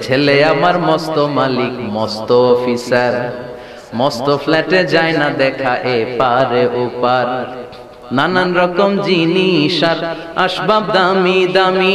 ছেলে আমার মস্ত মালিক মস্ত অফিসার, মস্ত ফ্ল্যাটে যায় না দেখা এপারে ওপার, নানান রকম জিনিস আর আসবাব দামি দামি,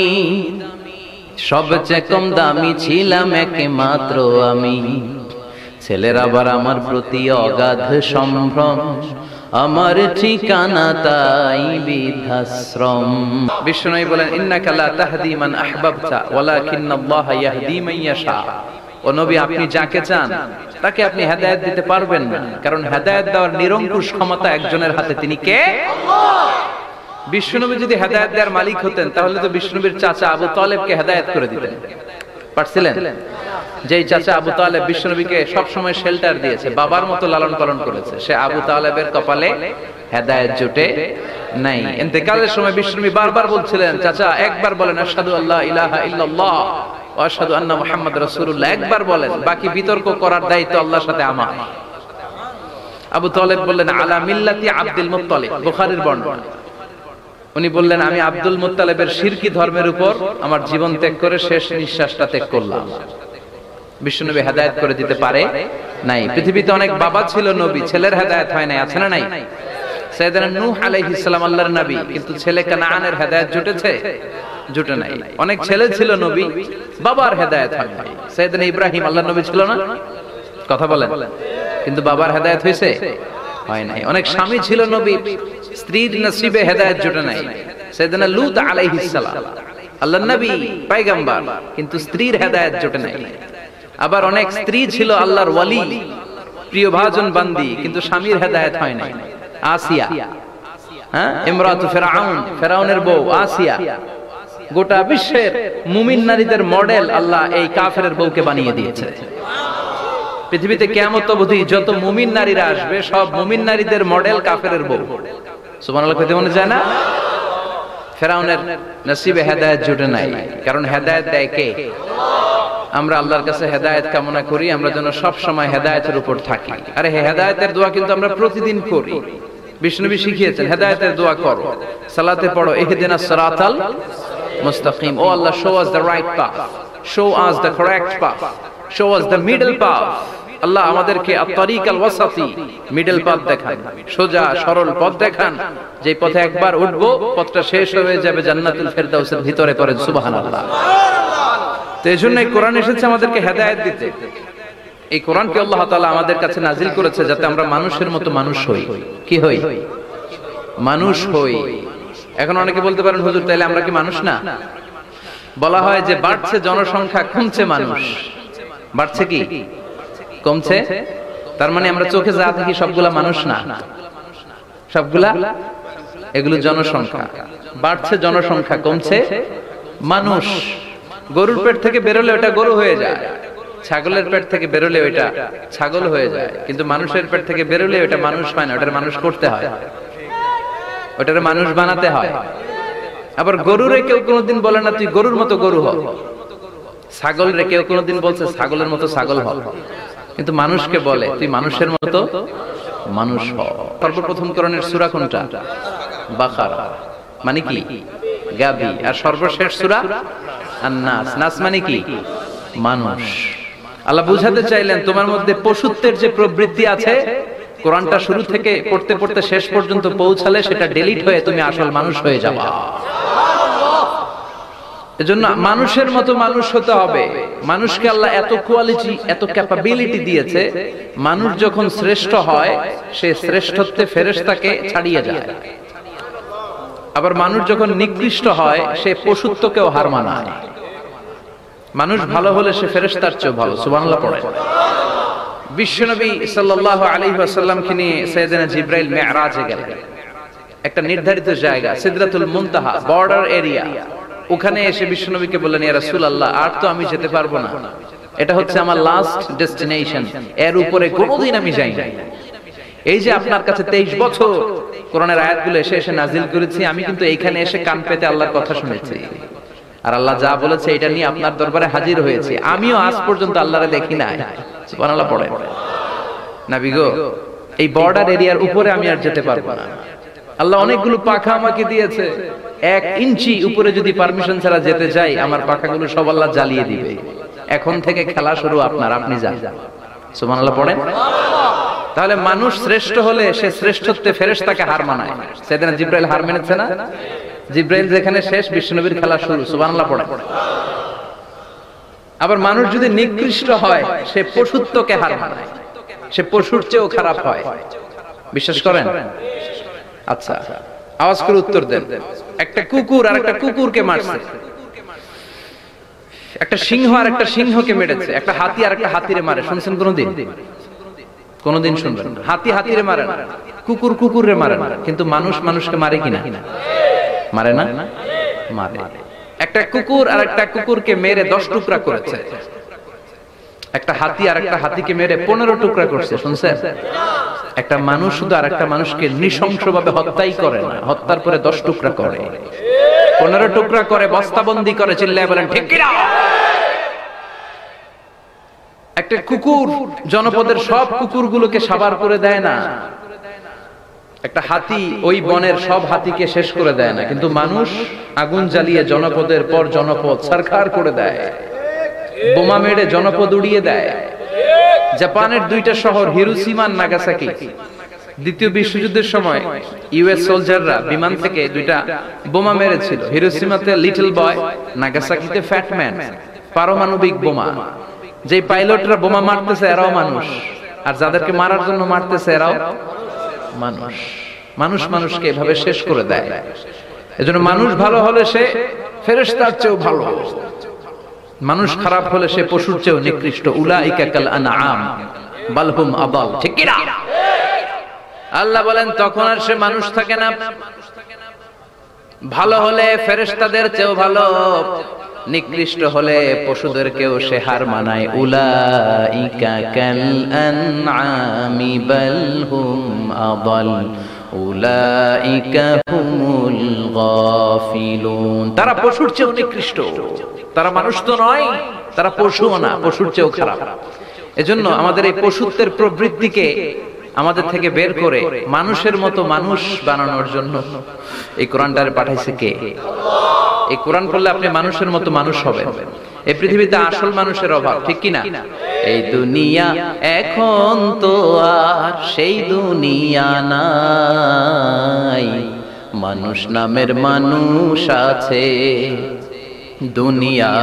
সবচেয়ে কম দামি ছিলাম একমাত্র আমি। ছেলের আবার আমার প্রতি অগাধ সম্ভ্রম, আমার ঠিকানা তাই বৃদ্ধাশ্রম। বিষ্ণু বলেন ইন্নাকা লা তাহদি মান আহবাবতা ওয়ালাকিন্নাল্লাহা ইয়াহদি মান ইয়াশা। ও নবী, আপনি যাকে চান তাকে আপনি হেদায়েত দিতে পারবেন না, কারণ হেদায়েত দেওয়ার নিরঙ্কুশ ক্ষমতা একজনের হাতে, তিনি কে? আল্লাহ। বিষ্ণুনবী যদি হেদায়েত দেওয়ার মালিক হতেন তাহলে তো বিষ্ণুনবীর চাচা আবু তালেবকে হেদায়েত করে দিতেন, পারছিলেন? যেই চাচা আবু তালেব বিষ্ণুনবীকে সবসময় শেল্টার দিয়েছে, বাবার মতো লালন পালন করেছে, সে আবু তালেবের কপালে হেদায়েত জুটে নাই। ইন্তেকালের সময় বিষ্ণুনবী বারবার বলছিলেন, চাচা একবার বলেন আশহাদু আল্লা ইলাহা ইল্লাল্লাহ ওয়া আশহাদু আন্না মুহাম্মাদুর রাসূলুল্লাহ, একবার বলেন, বাকি বিতর্ক করার দায়িত্ব আল্লাহর সাথে আমার। আবু তালেব বললেন আলা মিল্লাতি আব্দুল মুত্তালিব, বুখারীর বর্ণনা। উনি বললেন আমি আব্দুল মুত্তালিবের শিরকি ধর্মের উপর আমার জীবন ত্যাগ করে শেষ নিঃশ্বাসটা ত্যাগ করলাম। বিশ্বনবী হেদায়েত করে দিতে পারে নাই। পৃথিবীতে অনেক বাবা ছিল নবী, ছেলের হেদায়েত হয় নাই, আছে না নাই? সাইয়েদনা নূহ আলাইহিস সালাম আল্লাহর নবী, কিন্তু ছেলে কানানের হেদায়েত জুটেছে? জুটে নাই। অনেক ছেলে ছিল নবী, বাবার হেদায়েত হয় নাই। সাইয়েদনা ইব্রাহিম আল্লাহর নবী ছিল না? কথা বলেন, কিন্তু বাবার হেদায়েত হয়েছে? হয় নাই। অনেক স্বামী ছিল নবী, স্ত্রীর নসিবে হেদায়েত জুটে নাই। সাইয়েদনা লূত আলাইহিস সালাম আল্লাহর নবী, পয়গম্বর, কিন্তু স্ত্রীর হেদায়েত জুটে নাই। আবার অনেক স্ত্রী ছিল আল্লাহর ওয়ালি, প্রিয় ভাজন বান্দি, কিন্তু স্বামীর হেদায়েত হয় নাই। আসিয়া, হ্যাঁ, ইমরাতু ফিরআউন, ফিরআউনের বউ আসিয়া, গোটা বিশ্বের মুমিন নারীদের মডেল আল্লাহ এই কাফেরের বউকে বানিয়ে দিয়েছে। পৃথিবীতে কিয়ামত অবধি যত মুমিন নারীরা আসবে সব মুমিন নারীদের মডেল কাফেরের বউ। সুবহানাল্লাহ কইতে মনে যায় না? ফিরআউনের নসিবে হেদায়েত জুটে নাই, কারণ হেদায়েত দেয় কে? আমরা আল্লাহর কাছে হেদায়েত কামনা করি, আমরা যেন সব সময় হেদায়েতের উপর থাকি। আরে হেদায়েতের দোয়া কিন্তু আমরা প্রতিদিন করি। বিষ্ণুনবী শিখিয়েছেন হেদায়েতের দোয়া করো, সালাতে পড়ো ইহদিনাস সিরাতাল মুস্তাকিম, ও আল্লাহ show us the right path, show us the correct path, show us the middle path. আল্লাহ আমাদেরকে আত-তারিকাল ওয়াসাতি, মিডল পাথ দেখান, সোজা সরল পথ দেখান, যে পথে একবার উঠবো পথটা শেষ হয়ে যাবে জান্নাতুল ফেরদাউসের ভিতরে। পড়েন সুবহানাল্লাহ। তো এজন্য কোরআন এসেছে আমাদেরকে হেদায়েত দিতে। এই কোরআনকে আল্লাহ তাআলা আমাদের কাছে নাজিল করেছে যাতে আমরা মানুষের মতো মানুষ হই। কি হই? মানুষ হই। এখন অনেকে বলতে পারেন হুজুর তাইলে আমরা কি মানুষ না? বলা হয় যে বাড়ছে জনসংখ্যা, কমছে মানুষ। বাড়ছে কি কমছে? তার মানে আমরা চোখে যা দেখি সবগুলা মানুষ না, সবগুলা এগুলো জনসংখ্যা। বাড়ছে জনসংখ্যা, কমছে মানুষ। গরুর পেট থেকে বেরোলে ওটা গরু হয়ে যায়, ছাগলের পেট থেকে বেরোলে ওইটা ছাগল হয়ে যায়, কিন্তু মানুষের পেট থেকে বেরোলে ওটা মানুষ হয় না, ওটার মানুষ করতে হয়, ওটার মানুষ বানাতে হয়। আবার গরুরে কেউ কোনোদিন বলে না তুই গরুর মতো গরু হ, ছাগল রে কেউ কোনোদিন বলছে ছাগলের মতো ছাগল হ, কিন্তু মানুষকে বলে তুই মানুষের মতো মানুষ হ। সর্বপ্রথম কোরআনের সূরা কোনটা? বাকারা, মানে কি? গাবি। আর সর্বশেষ সূরা আন-নাস, নাস মানে কি? মানুষ। আল্লাহ বুঝাতে চাইলেন তোমার মধ্যে পশুত্বের যে প্রবৃত্তি আছে, কোরআনটা শুরু থেকে পড়তে পড়তে শেষ পর্যন্ত পৌঁছালে সেটা ডিলিট হয়ে তুমি আসল মানুষ হয়ে যাবা। এজন্য মানুষের মতো মানুষ হতে হবে। মানুষকে আল্লাহ এত কোয়ালিটি, এত ক্যাপাবিলিটি দিয়েছে, মানুষ যখন শ্রেষ্ঠ হয় সে শ্রেষ্ঠত্বে ফেরেশতাকে ছাড়িয়ে যায়। আবার মানুষ যখন নিকৃষ্ট হয় সে পশুত্বকেও হার মানায়। মানুষ ভালো হলে সে ফেরেশতার চেয়ে ভালো। সুবহানাল্লাহ পড়ে। বিশ্বনবী সাল্লাল্লাহু আলাইহি ওয়াসাল্লামকে নিয়ে সাইয়েদনা জিবরাইল মিরাজে গেলেন। একটা নির্ধারিত জায়গা সিদরাতুল মুনতাহা, বর্ডার এরিয়া, ওখানে এসে বিশ্বনবীকে বললেন ইয়া রাসূলুল্লাহ, আর তো আমি যেতে পারবো না, এটা হচ্ছে আমার লাস্ট ডেস্টিনেশন, এর উপরে কোনোদিন আমি যাই না। এই যে আপনার কাছে 23 বছর কোরআনের আয়াতগুলো এসে এসে নাজিল করেছি, আমি কিন্তু এইখানে এসে কান পেতে আল্লাহর কথা শুনেছি, আর আল্লাহ যা বলেছে এটা নিয়ে আপনার দরবারে হাজির হয়েছে। আমিও আজ পর্যন্ত আল্লাহরে দেখি নাই। সুবহানাল্লাহ পড়ে। নবী গো, এই বর্ডার এরিয়ার উপরে আমি আর যেতে পারবো না। আল্লাহ অনেকগুলো পাখা আমাকে দিয়েছে, 1 ইঞ্চি উপরে যদি পারমিশন ছাড়া যেতে যাই আমার পাখাগুলো সব আল্লাহ জ্বালিয়ে দিবে। এখন থেকে খেলা শুরু আপনার, আপনি যান। সুবহানাল্লাহ পড়েন। তাহলে মানুষ শ্রেষ্ঠ হলে সে শ্রেষ্ঠত্বে ফেরেশতাকে হার মানায়। সেদিন জিব্রাইল হার মেনেছে না? জিব্রাইল যেখানে শেষ, বিশ্বনবীর খেলা শুরু। সুবহানাল্লাহ পড়েন। আবার মানুষ যদি নিকৃষ্ট হয় সে পশুত্বকে হার মানায়, সে পশুর চেয়েও খারাপ হয়। বিশ্বাস করেন? আচ্ছা, আওয়াজ করে উত্তর দেন। একটা কুকুর আর একটা কুকুরকে মারছে, একটা সিংহ আর একটা সিংহকে মেরেছে, একটা হাতি আর একটা হাতিরে মারে। শুনছেন কোনদিন? কোনদিন শুনবেন? হাতি হাতিরে মারে না, কুকুর কুকুরে মারে না, কিন্তু মানুষ মানুষকে মারে কিনা? মারে না? মারে। একটা কুকুর আর একটা কুকুরকে মেরে 10 টুকরা করেছে, একটা হাতি আর একটা হাতিকে মেরে 15 টুকরা করছে। শুনছেন? একটা মানুষ শুধু আর একটা মানুষকে নৃশংসভাবে হত্যাই করে না, হত্যার পরে 10 টুকরা করে, 15 টুকরা করে, বস্তাবন্দি করে। চিল্লায় বলেন ঠিক কিনা? একটা কুকুর জনপদের সব কুকুরগুলোকে সাবার করে দেয় না, একটা হাতি ওই বনের সব হাতিকে শেষ করে দেয় না, কিন্তু মানুষ আগুন জ্বালিয়ে জনপদের পর জনপদ ছারখার করে দেয়, বোমা মেরে জনপদ উড়িয়ে দেয়। জাপানের 2টা শহর হিরোশিমা আর নাগাসাকি, দ্বিতীয় বিশ্বযুদ্ধের সময় ইউএস সোলজাররা বিমান থেকে 2টা বোমা মেরেছিল। হিরোশিমাতে লিটল বয়, নাগাসাকিতে ফ্যাট ম্যান। পারমাণবিক বোমা। যে পাইলটরা বোমা মারতেছে এরাও মানুষ, আর যাদেরকে মারার জন্য মারতেছে এরাও মানুষ। মানুষ মানুষকে এভাবে শেষ করে দেয়। এজন্য মানুষ ভালো হলে সে ফেরেশতার চেয়েও ভালো, মানুষ খারাপ হলে সে পশুর চেয়েও নিকৃষ্ট। উলাইকা কাল আনআম বাল হুম আদাল। ঠিক কি না? আল্লাহ বলেন তখন আর সে মানুষ থাকে না। ভালো হলে ফেরেশতাদের চেয়েও ভালো, নিকৃষ্ট হলে পশুদেরকেও সে হার মানায়। উলাইকা কাল আনআমি বাল হুম আদাল উলাইকা হুমুল গাফিলুন। তারা পশুর চেয়েও নিকৃষ্ট, তারা মানুষ তো নয়, তারা পশুও না, পশুর চেয়েও খারাপ। এজন্য আমাদের এই পশুত্বের প্রবৃত্তিকে আমাদের থেকে বের করে মানুষের মতো মানুষ বানানোর জন্য এই কোরআনটারে পাঠাইছে কে? এই কোরআন পড়লে আপনি মানুষের মতো মানুষ হবেন। এই পৃথিবীতে আসল মানুষের অভাব, ঠিক কি না? এই দুনিয়া এখন তো আর সেই দুনিয়া নাই, মানুষ নামের মানুষ আছে, দুনিয়া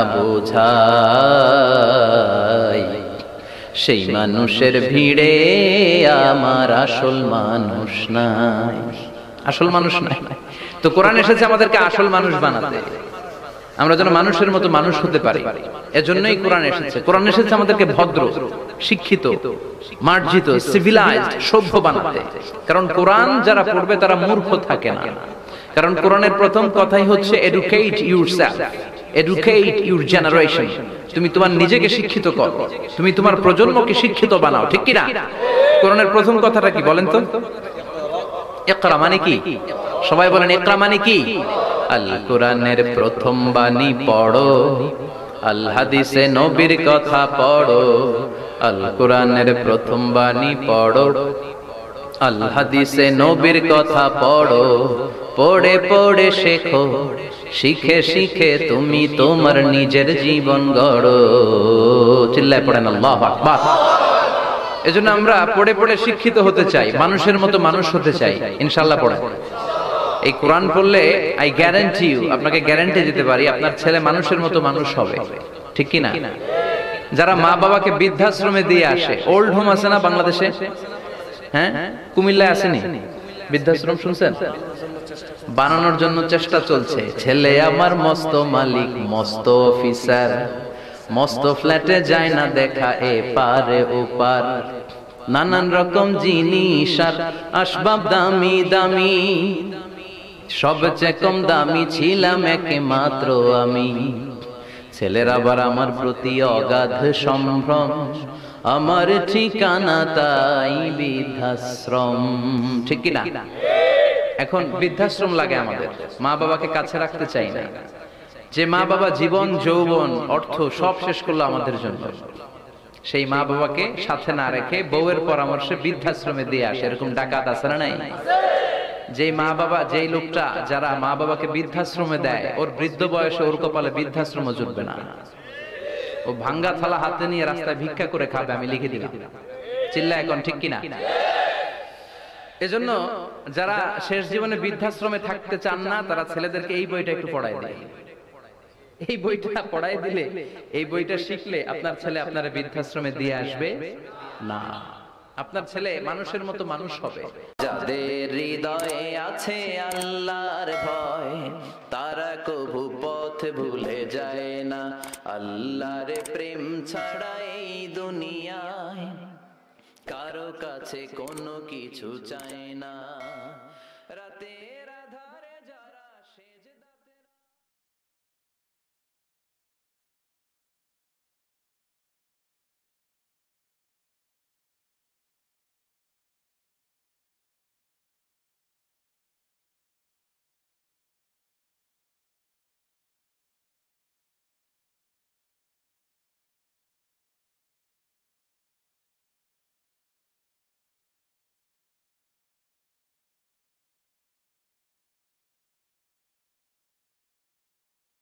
বোঝাই। সেই মানুষের ভিড়ে আমার আসল মানুষ নাই, আসল মানুষ নাই। তো কোরআন এসেছে আমাদেরকে আসল মানুষ বানাতে, আমরা যেন মানুষের মতো মানুষ হতে পারি। এজন্যই কোরআন এসেছে। কোরআন এসেছে আমাদেরকে ভদ্র, শিক্ষিত, মার্জিত, সিভিলাইজড, সভ্য বানাতে। কারণ কোরআন যারা পড়বে তারা মূর্খ থাকে না। কারণ কোরআনের প্রথম কথাই হচ্ছে educate yourself, educate your generation. তুমি তোমার নিজেকে শিক্ষিত করো, তুমি তোমার প্রজন্মকে শিক্ষিত বানাও। ঠিক কি না? কোরআনের প্রথম কথাটা কি বলেন তো? ইকরা মানে কি? সবাই বলেন ইকরা মানে কি? আল কোরআনের প্রথম বাণী পড়ো, আল হাদিসে নবীর কথা পড়ো। আল কোরআনের প্রথম বাণী পড়ো, আল হাদিসে নবীর কথা পড়ো। পড়ে পড়ে শেখো, শিখে শিখে তুমি তোমার নিজের জীবন গড়ো। চিল্লায় পড়েন আল্লাহু আকবার। এজন্য আমরা পড়ে পড়ে শিক্ষিত হতে চাই, মানুষের মতো মানুষ হতে চাই। ইনশাআল্লাহ পড়েন। এই কোরআন পড়লে আই গ্যারান্টি ইউ, আপনাকে গ্যারান্টি দিতে পারি আপনার ছেলে মানুষের মতো মানুষ হবে। ঠিক কি না? যারা মা বাবাকে বৃদ্ধাশ্রমে দিয়ে আসে, ওল্ড হোম আছে না বাংলাদেশে? হ্যাঁ, কুমিল্লায় আসেনি বৃদ্ধাশ্রম? শুনছেন? বানানোর জন্য চেষ্টা চলছে। ছেলে আমার মস্ত মালিক, মস্ত অফিসার, মস্ত ফ্ল্যাটে যায় না দেখা এ পারে ও পার। নানান রকম জিনিস আর আসবাব দামি দামি, সবচেয়ে কম দামি ছিলাম একমাত্র আমি। ছেলের আবার আমার প্রতি অগাধ সম্ভ্রম, আমার ঠিকানা তাই বৃদ্ধাশ্রম। ঠিক কি না? এখন বৃদ্ধাশ্রম লাগে আমাদের, মা বাবাকে কাছে রাখতে চাই না। যে মা বাবা জীবন যৌবন অর্থ সব শেষ করলো আমাদের জন্য, সেই মা বাবাকে সাথে না রেখে বউয়ের পরামর্শে বৃদ্ধাশ্রমে দিয়ে আসে। এরকম ডাকাত আছে না নাই? যে মা বাবা, যেই লোকটা যারা মা বাবাকে বৃদ্ধাশ্রমে দেয়, ওর বৃদ্ধ বয়সে ওর কপালে বৃদ্ধাশ্রম জুটবে না। ও ভাঙ্গা থালা হাতে নিয়ে রাস্তায় ভিক্ষা করে খাবে, আমি লিখে দিলাম। চিল্লা এখন ঠিক কিনা? এজন্য যারা শেষ জীবনে বৃদ্ধাশ্রমে থাকতে চান না, তারা ছেলেদেরকে এই বইটা একটু পড়ায় দেয়। এই বইটা পড়ায় দিলে, এই বইটা শিখলে আপনার ছেলে আপনার বৃদ্ধাশ্রমে দিয়ে আসবে না। আপনার ছেলে মানুষের মতো মানুষ হবে। যাদের হৃদয়ে আছে আল্লাহর ভয়, তারা কভু পথ ভুলে যায় না। আল্লাহর প্রেম ছাড়া এই দুনিয়ায় কারো কাছে কোনো কিছু চায় না। রাতে